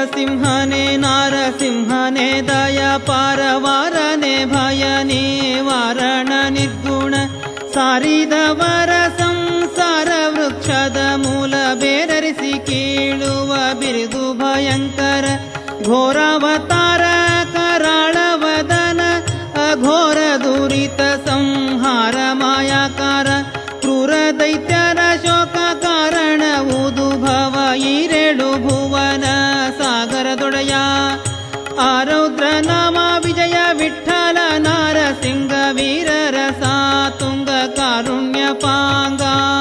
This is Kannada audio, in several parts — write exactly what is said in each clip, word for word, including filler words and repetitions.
ಸಿಂಹನೇ ನಾರಸಿಂಹನೇ ದಯ ಪಾರವಾರನೆ ಭಯ ನಿವಾರಣ ನಿರ್ಗುಣ ಸಾರಿದವರ ಸಂಸಾರ ವೃಕ್ಷದ ಮೂಲ ಬೇರರಿಸಿ ಕೀಳುವ ಬಿರುದು ಭಯಂಕರ ಘೋರಾವತಾರ ಕರಾಳವದನ ಅಘೋರ ದುರಿತ ಸಂಹಾರ ಮಾಯಾಕಾರ ಕ್ರೂರ ದೈತ್ಯರ ಶೋಕ ಕಾರಣ ಉದುಭವ ಈರೇಳು ಭುವನ ಸಾಗರದೊಡೆಯ ಆರೌದ್ರ ನಾಮ ವಿಜಯ ವಿಠಲ ನಾರಸಿಂಗ ವೀರರ ಸಾತುಂಗ ಕಾರುಣ್ಯ ಪಾಂಗ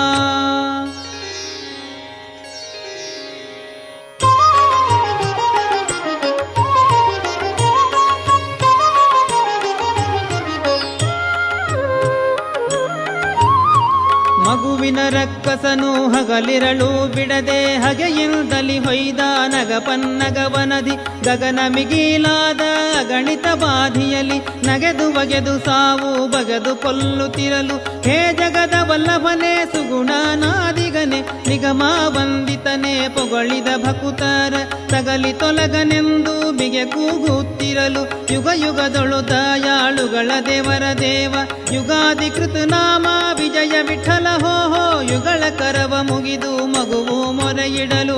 ಮಗುವಿನ ರಕ್ಕಸನು ಹಗಲಿರಳು ಬಿಡದೆ ಹಗೆಯಿಂದಲಿ ಹೊಯ್ದ ನಗಪನ್ನಗವನದಿ ಗಗನ ಮಿಗಿಲಾದ ಗಣಿತ ಬಾಧಿಯಲಿ ನಗೆದು ಬಗೆದು ಸಾವು ಬಗೆದು ಕೊಲ್ಲುತ್ತಿರಲು ಹೇ ಜಗದ ವಲ್ಲಭನೆ ಸುಗುಣನಾದಿಗನೆ ನಿಗಮ ವಂದಿತನೆ ಪೊಗಳಿದ ಭಕುತರ ತಗಲಿ ತೊಲಗನೆಂದು ಬಿಗೆ ಕೂಗುತ್ತಿರಲು ಯುಗ ಯುಗದೊಳು ದಯಾಳುಗಳ ದೇವರ ದೇವ ಯುಗಾಧಿಕೃತ ನಾಮ ವಿಜಯ ವಿಠಲ ಹೋ ಹೋ ಯುಗಳ ಕರವ ಮುಗಿದು ಮಗುವು ಮೊರೆಯಿಡಲು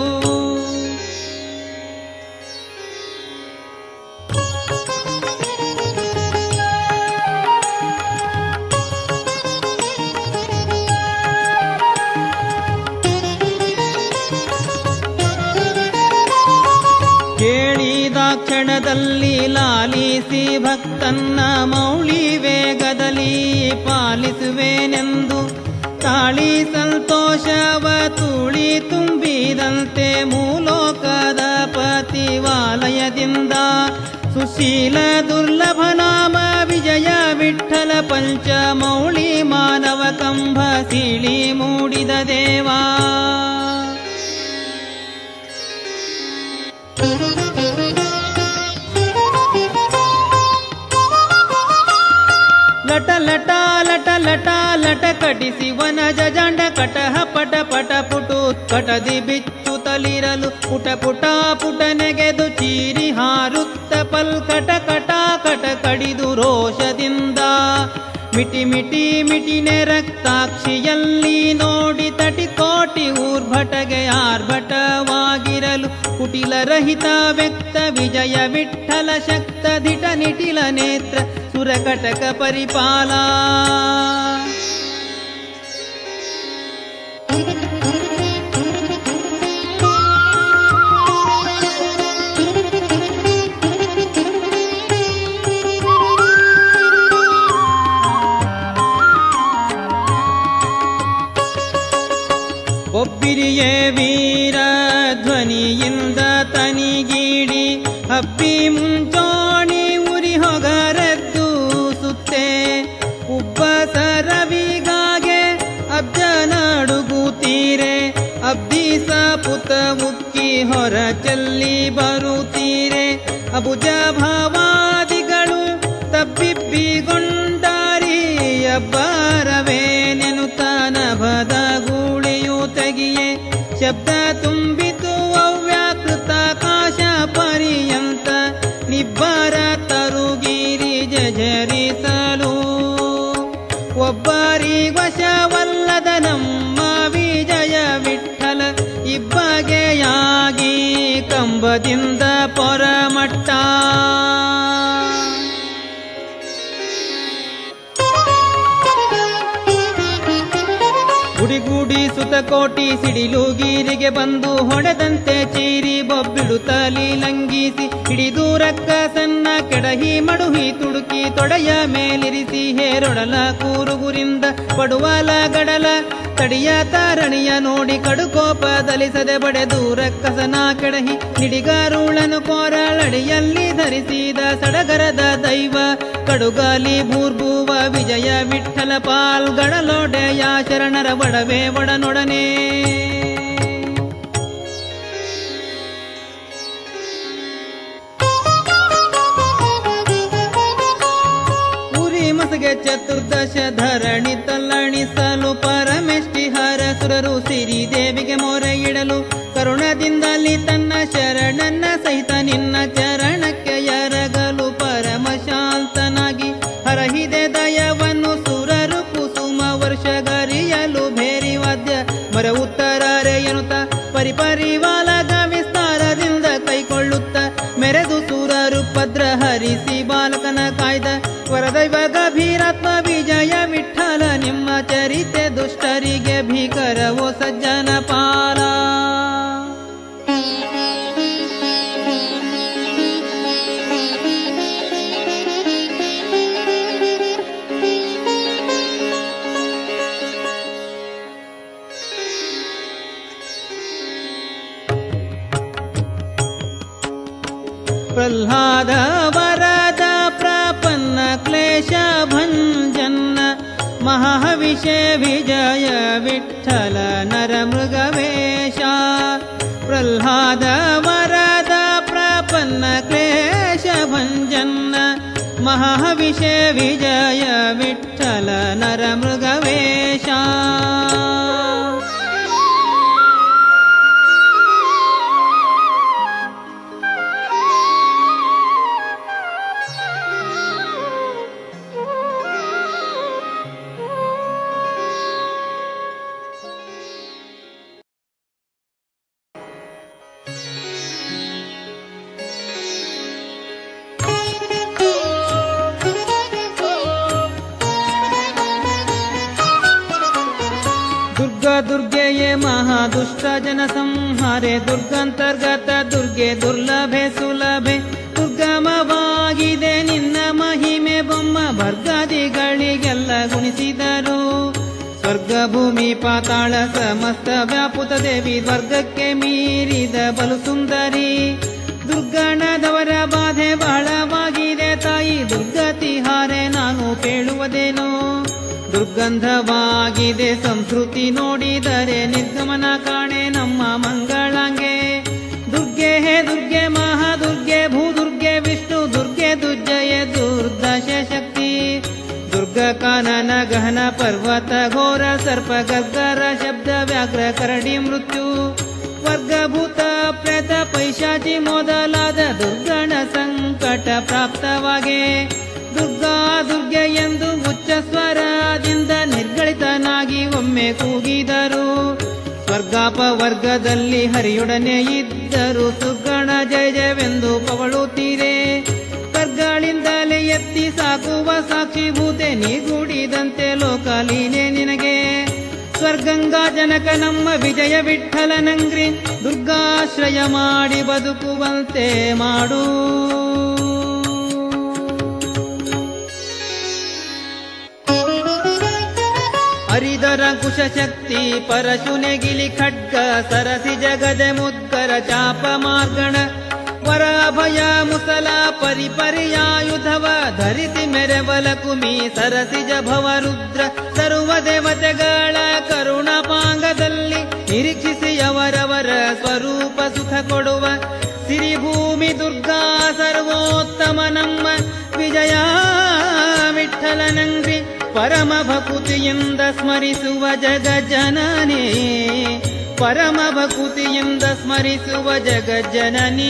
ಕೇಳಿದಾಕ್ಷಣದಲ್ಲಿ ಲಾಲಿಸಿ ಭಕ್ತನ್ನ ಮೌಳಿ ವೇಗದಲ್ಲಿ ಪಾಲಿಸುವೆನೆಂದು ತಾಳಿ ಸಂತೋಷವ ತುಳಿ ತುಂಬಿದಂತೆ ಮೂಲೋಕದ ಪತಿವಾಲಯದಿಂದ ಸುಶೀಲ ದುರ್ಲಭ ನಾಮ ವಿಜಯ ವಿಠಲ ಪಂಚ ಮೌಳಿ ಮಾನವ ಕಂಭ ಸೀಳಿ ಮೂಡಿದ ದೇವಾ ಲಟ ಲಟ ಲಟ ಲಟ ಲಟ ಕಟಿಸಿ ವನಜ ಜಂಡ ಕಟಹ ಪಟ ಪಟ ಪುಟು ಕಟದಿ ಬಿಚ್ಚು ತಲಿರಲು ಪುಟ ಪುಟ ಪುಟ ನೆಗೆದು ಚೀರಿ ಹಾರುತ್ತ ಪಲ್ಕಟ ಕಟ ಕಟ ಕಡಿದು ರೋಷದಿಂದ ಮಿಟಿ ಮಿಟಿ ಮಿಟಿನೆ ರಕ್ತಾಕ್ಷಿಯಲ್ಲಿ ನೋಡಿ ತಟಿ ಕೋಟಿ ಊರ್ಭಟಗೆ ಆರ್ಭಟವಾಗಿರಲು ಕುಟಿಲ ರಹಿತ ವ್ಯಕ್ತ ವಿಜಯ ವಿಠಲ ಶಕ್ತ ದಿಟ ನಿಟಿಲ ನೇತ್ರ ಸುರಕಟಕ ಪರಿಪಾಲ ಒಬ್ಬಿರಿಯೇ ವೀರ ಧ್ವನಿಯಿಂದ ತನಿಗೀಡಿ ಹಬ್ಬಿ ಮುಂಚೋಣಿ ಉರಿ ಹೊಗರದ್ದು ಸುತ್ತೆ ಉಬ್ಬಸ ರವಿಗಾಗೆ ಅಬ್ಜನಡುಗುತ್ತೀರೆ ಅಬ್ದೀಸ ಪುತ ಉಕ್ಕಿ ಹೊರ ಚೆಲ್ಲಿ ಬರುತ್ತೀರೆ ಅಬುಜ ಭಾವಾದಿಗಳು ತಬ್ಬಿಬ್ಬಿಗೊಂಡಾರಿ ಅಬ್ಬರವೇ ನೆನುತ ನಭದ ಗೂಳಿಯು ತೆಗಿಯೇ ಶಬ್ದ ತುಂಬಿತು ಅವ್ಯಾಕೃತ ಕಾಶ ಪರ್ಯಂತ ನಿಬ್ಬರ ತರುಗಿರಿ ಜಜರಿಸಲು ಒಬ್ಬರಿ ವಶವಲ್ಲದ ನಮ್ಮ ವಿಜಯ ವಿಠಲ ಇಬ್ಬಗೆಯಾಗಿ ಕಂಬದಿಂದ ಪೊರಮಟ್ಟ ಗುಡಿಗೂಡಿ ಸುತಕೋಟಿ ಸಿಡಿಲು ಗೀರಿಗೆ ಬಂದು ಹೊಡೆದಂತೆ ಚೀರಿ ಬೊಬ್ಬಿಡುತ್ತಲಿ ಲಂಘಿಸಿ ಹಿಡಿದು ರಕ್ಕಸನ್ನ ಕೆಡಹಿ ಮಡುಹಿ ತುಡುಕಿ ತೊಡೆಯ ಮೇಲಿರಿಸಿ ಹೇರೊಡಲ ಕೂರುಗುರಿಂದ ಪಡುವಲ ಗಡಲ ತಡಿಯ ತಾರಣಿಯ ನೋಡಿ ಕಡುಕೋಪದಲಿಸದೆ ಬಡೆದು ರಕ್ಕಸನ ಕೆಡಹಿ ನಿಡಿಗಾರುಳನು ಕೋರಳಡಿಯಲ್ಲಿ ಧರಿಸಿದ ಸಡಗರದ ದೈವ ಕಡುಗಾಲಿ ಭೂರ್ಭುವ ವಿಜಯ ವಿಠಲ ಪಾಲ್ಗಡಲೊಡೆಯ ಶರಣರ ಒಡವೆ ಒಡನೊಡನೆ ಉರಿ ಮಸಗೆ ಚತುರ್ದಶ ಧರಣಿ ತಲ್ಲಣಿಸಲು ಪರಮೆಷ್ಟಿ ಹರಸು ಸುರರು ಸಿರಿದೇವಿಗೆ ಮೊರೆ ಇಡಲು ಕರುಣದಿಂದಲಿ ತನ್ನ ಶರಣನ್ನ ಸಹಿತ ನಿನ್ನ ಚರಣಕ್ಕೆ ಎರಗಲು ಪರಮಶಾಂತನಾಗಿ ಹರಹಿದೆ ದಯವನ್ನು ಸುರರು ಕುಸುಮ ವರ್ಷಗರಿಯಲು ಭೇರಿ ವಾದ್ಯ ಮರ ಉತ್ತರರೆ ಎನ್ನುತ್ತ ಪರಿಪರಿವಾಲದ ವಿಸ್ತಾರದಿಂದ ಕೈಕೊಳ್ಳುತ್ತ ಮೆರೆದು ಸುರರು ಪದ್ರ ಹರಿಸಿ ಬಾಲಕನ ಕಾಯ್ದ ವರದೈವ ಗಭೀರಾತ್ಮ ವಿಜಯ ವಿಠಲ ನಿಮ್ಮ ಚರಿತೆ ದುಷ್ಟರಿಗೆ ಭೀಕರವೋ ಸಜ್ಜನ ಪಾಲ. ಪ್ರಹ್ಲಾದ ವರದ ಪ್ರಪನ್ನ ಕ್ಲೇಶ ಭಂಜನ್ನ ಮಹಾವಿಷೆ ವಿಜಯ ವಿಠಲ ನರ ಮೃಗವೇಶ. ಪ್ರಹ್ಲಾದ ವರದ ಪ್ರಪನ್ನ ಕ್ಲೇಶ ಭಂಜನ್ನ ಮಹಾವಿಷೆ ವಿಜಯ ವಿಠಲ ನರ ಮೃಗವೇಶ. दुर्गे महादुष्ट जन संहारे दुर्गंतर्गत दुर्गे दुर्लभे सुलभे दुर्गमवाಗಿದೆ ನಿನ್ನ ಮಹಿಮೆ ಬೊಮ್ಮ ಭರ್ಗಾದಿಗಳಿಗೆಲ್ಲ ಗುಣಿಸಿದರು. ಸ್ವರ್ಗ ಭೂಮಿ ಪಾತಾಳ ಸಮಸ್ತ ವ್ಯಾಪುತ ದೇವಿ ವರ್ಗಕ್ಕೆ ಮೀರಿದ ಬಲು ಸುಂದರಿ. ದುರ್ಗಣದವರ ಬಾಧೆ ಬಹಳವಾಗಿದೆ ತಾಯಿ ದುರ್ಗತಿ ಹಾರೆ ನಾನು ಪೇಳುವುದೇನೋ. ದುರ್ಗಂಧವಾಗಿದೆ ಸಂಸ್ಕೃತಿ ನೋಡಿದರೆ ನಿರ್ಗಮನ ಕಾಣೆ ನಮ್ಮ ಮಂಗಳಂಗೆ. ದುರ್ಗೆ ಹೇ ದುರ್ಗೆ ಮಹಾದುರ್ಗೆ ಭೂದುರ್ಗೆ ವಿಷ್ಣು ದುರ್ಗೆ ದುರ್ಜಯ ದುರ್ದಶ ಶಕ್ತಿ. ದುರ್ಗ ಕಾನನ ಗಹನ ಪರ್ವತ ಘೋರ ಸರ್ಪ ಗರ್ಗರ ಶಬ್ದ ವ್ಯಾಘ್ರ ಕರಡಿ ಮೃತ್ಯು ವರ್ಗಭೂತ ಪ್ರೇತ ಪೈಶಾಚಿ ಮೊದಲಾದ ದುರ್ಗಣ ಸಂಕಟ ಪ್ರಾಪ್ತವಾಗೆ. ದುರ್ಗಾ ದುರ್ಗೆ ಎಂದು ಉಚ್ಚ ಸ್ವರದಿಂದ ನಿರ್ಗಳಿತನಾಗಿ ಒಮ್ಮೆ ಕೂಗಿದರು. ಸ್ವರ್ಗಾಪವರ್ಗದಲ್ಲಿ ಹರಿಯೊಡನೆ ಇದ್ದರು ಸುಗಣ ಜಯ ಜಯವೆಂದು ಪವಳುತ್ತೀರೆ. ಕರ್ಗಳಿಂದಲೇ ಎತ್ತಿ ಸಾಕುವ ಸಾಕ್ಷಿಭೂತೆ ನೀಗೂಡಿದಂತೆ ಲೋಕಲೀನೆ ನಿನಗೆ. ಸ್ವರ್ಗಂಗಾ ಜನಕ ನಮ್ಮ ವಿಜಯ ವಿಠಲನಂಗ್ರಿ ದುರ್ಗಾಶ್ರಯ ಮಾಡಿ ಬದುಕುವಂತೆ ಮಾಡು. ಹರಿದರ ಕುಶ ಶಕ್ತಿ ಪರಶುನೆಗಿಲಿ ಖಡ್ಗ ಸರಸಿ ಜಗದೆ ಮುದ್ಗರ ಚಾಪ ಮಾರ್ಗಣ ವರ ಅಭಯ ಮುಸಲ ಪರಿಪರ್ಯಾಯುಧವ ಧರಿಸಿ ಮೆರೆವಲ ಕುಮಿ ಸರಸಿಜ ಭವ ರುದ್ರ ಸರ್ವ ದೇವತೆಗಳ ಕರುಣಾಪಾಂಗದಲ್ಲಿ ನಿರೀಕ್ಷಿಸಿ ಅವರವರ ಸ್ವರೂಪ ಸುಖ ಕೊಡುವ ಸಿರಿಭೂಮಿ ದುರ್ಗಾ ಸರ್ವೋತ್ತಮ ನಮ್ಮ ವಿಜಯ ವಿಠಲನಂಗ್ರಿ ಪರಮ ಭಕುತಿಯಿಂದ ಸ್ಮರಿಸುವ ಜಗಜ್ಜನನೇ. ಪರಮ ಭಕುತಿಯಿಂದ ಸ್ಮರಿಸುವ ಜಗಜ್ಜನನೀ.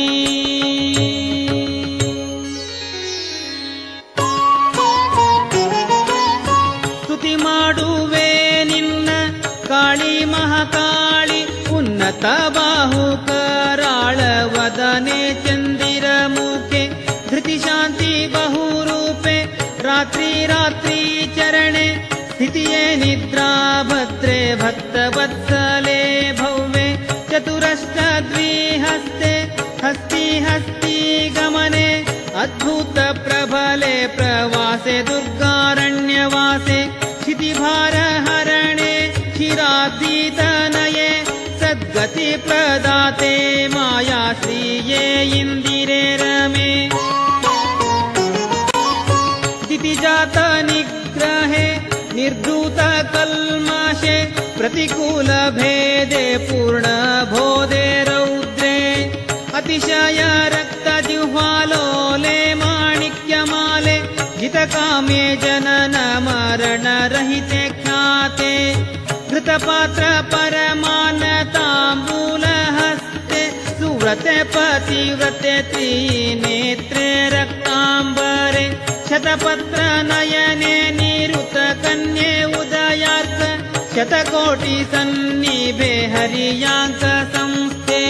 ಸ್ತುತಿ ಮಾಡುವೆ ನಿನ್ನ ಕಾಳಿ ಮಹಾಕಾಳಿ ಉನ್ನತ ಬಾಹು ಕರಾಳ ವದನೆ ಚಂದಿರ ಮುಖೆ ಧೃತಿ ಶಾಂತಿ ಬಹುರೂಪೆ ರಾತ್ರಿ ರಾತ್ರಿ ಚರಣೆ ಸ್ಥಿತಿಯೇ ನಿದ್ರಾ ಭದ್ರೆ ಭಕ್ತ ವತ್ಸಲೆ ಭವ್ಯೆ ಚತುರಷ್ಟ ದ್ವಿಹಸ್ತೆ ಹಸ್ತಿ ಹಸ್ತಿ ಗಮನೆ ಅದ್ಭುತ ಪ್ರಬಲೆ ಪ್ರವಾಸೆ ದುರ್ಗಾರಣ್ಯವಾಸೆ क्षितिभार हरणे क्षीराब्धितनये सद्गति प्रदाते माया श्रीये इंदिरे रमे दितिजात निग्रहे निर्धूत कल्माशे प्रतिकूल भेदे पूर्ण बोधे रौद्रे अतिशय रक्त जिह्वालोले माणिक्यमाले जितकामे जनन मरण रहिते ख्याते घृत सुप्रपात्र परमान तांबूल हस्ते सुव्रते पतिव्रते त्रिनेत्रे रक्तांबरे शतपत्र नयने निरुत कन्ये उदयार्क शतकोटि सन्निभे हरियांक संस्थे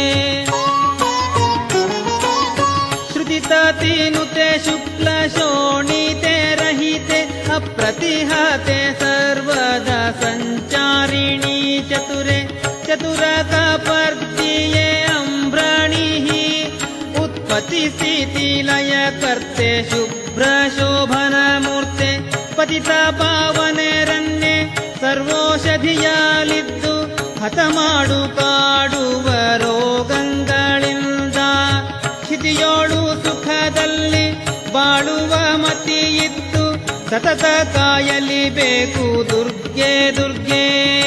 श्रुतिततिनुते शुक्ल शोणिते रहिते अप्रतिहते सर्वदा संचारिणी चतुरे चतुरकपर्दिये अम्ब्रणिः उत्पत्ति स्थिति लय कर्ते शुभ्र शोभन मूर्ते पतित पावने रन्ने सर्वौषधियालिದ್ದು ಹತಮಾಡು ಕಾಡುವ ರೋಗಗಳಿಂದ ಸ್ಥಿತಿಯೋಳು ಸುಖದಲ್ಲಿ ಬಾಳುವ ಮತಿಯಿದ್ದು ಸತತ ಕಾಯಲಿ ಬೇಕು ದುರ್ಗೆ ದುರ್ಗೆ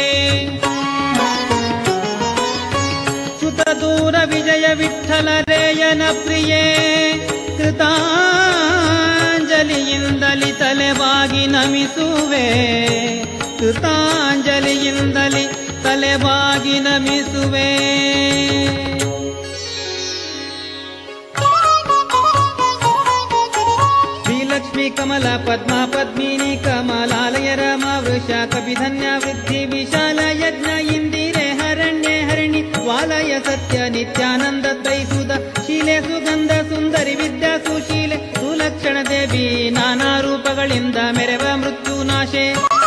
ಚ್ಯುತ ದೂರ ವಿಜಯ ವಿಠಲ ರೇಯನ ಪ್ರಿಯೇ ಕೃತಾಂಜಲಿಯಿಂದಲಿ ತಲೆಬಾಗಿ ನಮಿಸುವೆ ಕೃತಾಂಜಲಿಯಿಂದಲಿ ತಲೆಬಾಗಿ ನಮಿಸುವೆ ಶ್ರೀಲಕ್ಷ್ಮೀ ಕಮಲ ಪದ್ಮ ಪದ್ಮಿನಿ ಕಮಲಾಲಯ ರಮ ವೃಷ ಕಪಿಧನ್ಯ ವೃದ್ಧಿ ವಿಶಾಲ ಯಜ್ಞ ಇಂದಿರೆ ಹರಣ್ಯ ಹರಣಿ ವಾಲಯ ಸತ್ಯ ನಿತ್ಯಾನಂದ ದೈಸುದ ಶೀಲೆ ಸುಗಂಧ ಸುಂದರಿ ವಿದ್ಯಾ ಸುಶೀಲೆ ಸುಲಕ್ಷಣ ದೇವಿ ನಾನಾ ರೂಪಗಳಿಂದ ಮೆರವ ಮೃತ್ಯು ನಾಶೆ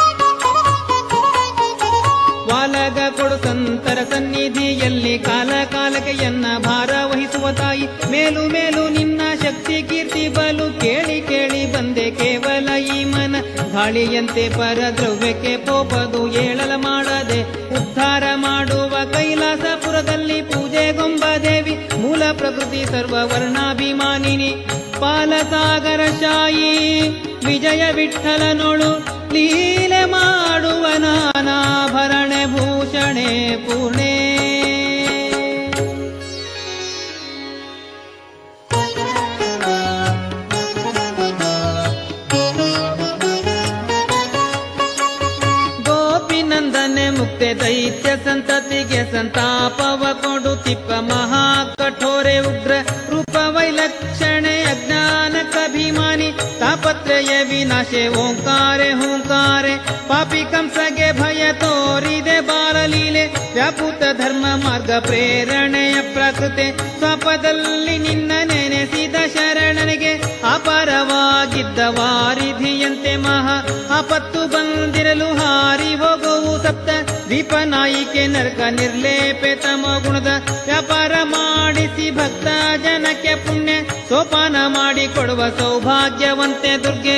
ವಾಲಗ ಕೊಡು ಸಂತರ ಸನ್ನಿಧಿಯಲ್ಲಿ ಕಾಲ ಕಾಲಕ್ಕೆ ಎನ್ನ ಭಾರ ವಹಿಸುವ ತಾಯಿ ಮೇಲು ಮೇಲು ನಿನ್ನ ಶಕ್ತಿ ಕೀರ್ತಿ ಬಲು ಕೇಳಿ ಕೇಳಿ ಬಂದೆ ಕೇವಲ ಈ ಮನ ಗಾಳಿಯಂತೆ ಪರದ್ರವ್ಯಕ್ಕೆ ಪೋಪದು ಏಳಲ ಮಾಡದೆ ಉದ್ಧಾರ ಮಾಡುವ ಕೈಲಾಸಪುರದಲ್ಲಿ ಪೂಜೆಗೊಂಬ ದೇವಿ ಮೂಲ ಪ್ರಕೃತಿ ಸರ್ವ ವರ್ಣಾಭಿಮಾನಿನಿ ಪಾಲಸಾಗರ ಶಾಯಿ ವಿಜಯ ವಿಠಲನೊಳು ಲೀಲೆ ಮಾಡುವ ನಾನಾಭರಣೆ ಭೂಷಣೆ ಪೂರ್ಣೆ ಗೋಪಿನಂದನೆ ಮುಕ್ತೆ ದೈತ್ಯ ಸಂತತಿಗೆ ಸಂತಾಪವ ಕೊಡುತ್ತಿಪ್ಪ ಮಹಾ ಕಠೋರೆ ಉಗ್ರ ರೂಪ ವೈಲಕ್ಷಣೆ ಅಜ್ಞಾನ ಕಭಿಮಾನಿ ತಾಪತ್ರಯ ವಿನಾಶೆ ಓಂಕಾರೆ ಹೂಂಕಾರೆ ಪಾಪಿ ಕಂಸಗೆ ಭಯ ತೋರಿದೆ ಬಾಲಲೀಲೆ ವ್ಯಾಪುತ ಧರ್ಮ ಮಾರ್ಗ ಪ್ರೇರಣೆಯ ಪ್ರಕೃತೆ ಸ್ವಪದಲ್ಲಿ ನಿನ್ನ ನೆನೆಸಿದ ಶರಣನಿಗೆ ಅಪಾರವಾಗಿದ್ದ ವಾರಿಧಿಯಂತೆ ಮಹಾ ಆಪತ್ತು ಬಂದಿರಲು ಹಾರಿ ಹೋಗುವು ಸಪ್ತ ದೀಪನಾಯಿಕೆ ನರಕ ನಿರ್ಲೇಪೆ ತಮ ಗುಣದ ವ್ಯಾಪಾರ ಮಾಡಿಸಿ ಭಕ್ತ ಜನಕ್ಕೆ ಪುಣ್ಯ ಸೋಪಾನ ಮಾಡಿ ಕೊಡುವ ಸೌಭಾಗ್ಯವಂತೆ ದುರ್ಗೆ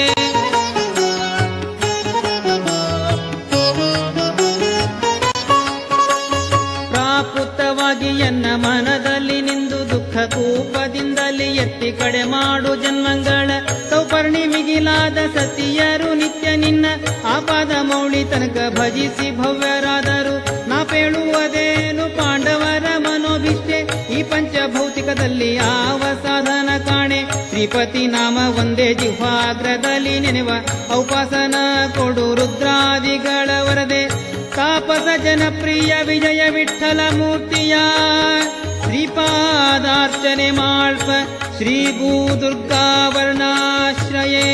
ಪ್ರಾಪುತವಾಗಿ ಎನ್ನ ಮನದಲ್ಲಿ ನಿಂದು ದುಃಖ ಕೂಪದಿಂದಲಿ ಎತ್ತಿ ಕಡೆ ಮಾಡು ಜನ್ಮಗಳ ಸೌಪರ್ಣಿ ಮಿಗಿಲಾದ ಸತಿಯರು ನಿತ್ಯ ನಿನ್ನ ಆಪಾದ ಮೌಳಿ ತನಕ ಭಜಿಸಿ ಭವ್ಯರಾದರು ನಾಪೇಳುವುದೇನು ಪಾಂಡವರ ಮನೋಭಿಷ್ಟೆ ಈ ಪಂಚಭೌತಿಕದಲ್ಲಿ ಆವ ಸಾಧನ ಕಾಣೆ ಶ್ರೀಪತಿ ನಾಮ ಒಂದೇ ಜಿಹ್ವಾಗ್ರದಲ್ಲಿ ನೆನೆವ ಔಪಾಸನ ಕೊಡು ರುದ್ರಾದಿಗಳ ವರದೆ ತಾಪಸ ಜನಪ್ರಿಯ ವಿಜಯ ವಿಠಲ ಮೂರ್ತಿಯ ಶ್ರೀಪಾದಾರ್ಚನೆ ಮಾಳ್ಪ ಶ್ರೀ ಭೂ ದುರ್ಗಾ ವರ್ಣಾಶ್ರಯೇ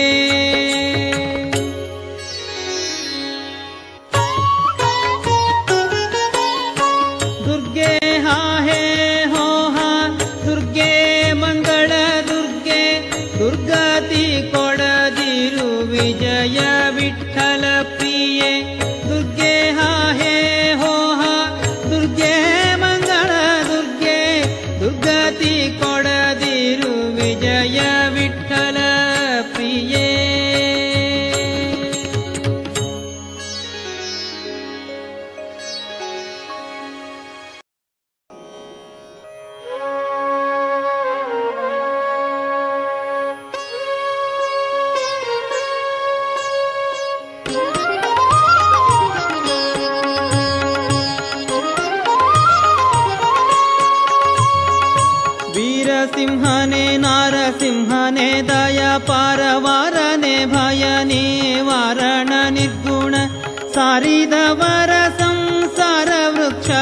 ದುರ್ಗೆ ಹಾ ಹೇ ಹೋ ಹಾ ದುರ್ಗೆ ಮಂಗಳ ದುರ್ಗೆ ದುರ್ಗತಿ ಕೊಡದಿರು ವಿಜಯ ವಿಠಲ ಪ್ರಿಯೆ ದುರ್ಗೆ ಹಾ ಹೇ ಹೋ ಹಾ ದುರ್ಗೆ ಮಂಗಳ ದುರ್ಗೆ ದುರ್ಗತಿ ಕೊಡದಿರು ವಿಜಯ ವಿಠಲ ಪ್ರಿಯೇ ಸಿಂಹನೇ ನಾರಸಿಂಹನೇ ದಯ ಪಾರವಾರನೆ ಭಯ ನಿವಾರಣ ನಿರ್ಗುಣ ಸಾರಿದವರ ಸಂಸಾರ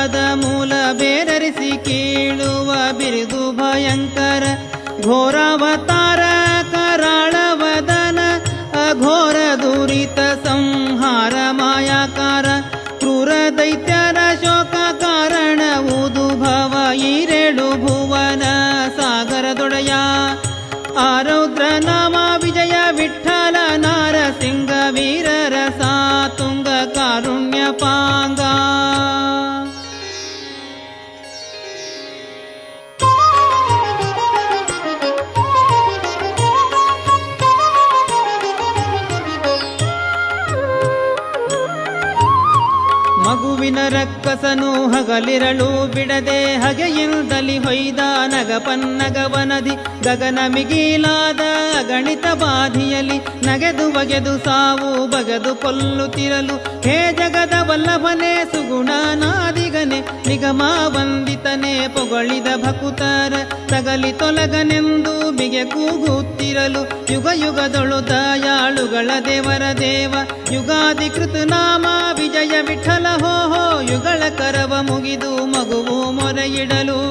ಪಾಪದ ಮೂಲ ಬೇರರಿಸಿ ಕೀಳುವ ಬಿರುದು ಭಯಂಕರ ಘೋರಾವತಾರ ಕರಾಳವದನ ಅಘೋರ ದುರಿತ ಸಂಹಾರ ಮಾಯಾಕಾರ ಕ್ರೂರ ದೈತ್ಯರ ಶೋಕ ಕಾರಣ ಉದುಭವ ಈರೇಳು ಭುವನ ಸಾಗರದೊಡೆಯ ಆರೌದ್ರ ನಾಮ ವಿಜಯ ವಿಠಲ ನಾರಸಿಂಗ ವೀರರ ಸಾತುಂಗ ಕಾರುಣ್ಯ ಪಾಂಗ ಮಗುವಿನ ರಕ್ಕಸನು ಹಗಲಿರಳು ಬಿಡದೆ ಹಗೆಯಿಂದಲಿ ಹೊಯ್ದ ನಗಪನ್ನಗವನದಿ ಗಗನ ಮಿಗಿಲಾದ ಗಣಿತ ಬಾಧಿಯಲಿ ನಗೆದು ಬಗೆದು ಸಾವು ಬಗೆದು ಕೊಲ್ಲುತ್ತಿರಲು ಹೇ ಜಗದ ವಲ್ಲಭನೆ ಸುಗುಣನಾದಿಗನೆ ನಿಗಮ ವಂದಿತನೆ ಪೊಗಳಿದ ಭಕುತರ ತಗಲಿ ತೊಲಗನೆಂದು ಬಿಗೆ ಕೂಗುತ್ತಿರಲು ಯುಗ ಯುಗದೊಳು ದಯಾಳುಗಳ ದೇವರ ದೇವ ಯುಗಾಧಿಕೃತ ನಾಮ ವಿಜಯ ವಿಠಲ ಹೋ ಹೋ ಯುಗಳ ಕರವ ಮುಗಿದು ಮಗುವು ಮೊರೆಯಿಡಲು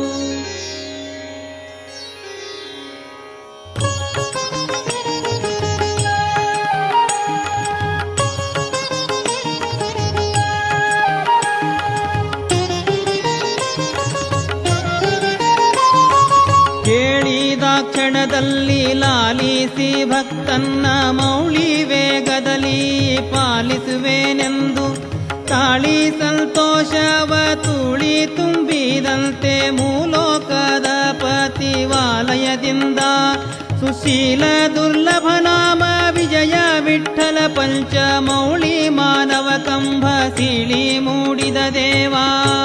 ಕೇಳಿದಾಕ್ಷಣದಲ್ಲಿ ಲಾಲಿಸಿ ಭಕ್ತನ್ನ ಮೌಳಿ ವೇಗದಲ್ಲಿ ಪಾಲಿಸುವೆನೆಂದು ತಾಳಿ ಸಂತೋಷವ ತುಳಿ ತುಂಬಿದಂತೆ ಮೂಲೋಕದ ಪತಿವಾಲಯದಿಂದ ಸುಶೀಲ ದುರ್ಲಭ ನಾಮ ವಿಜಯ ವಿಠಲ ಪಂಚ ಮೌಳಿ ಮಾನವ ಕಂಭ ಸೀಳಿ ಮೂಡಿದ ದೇವಾ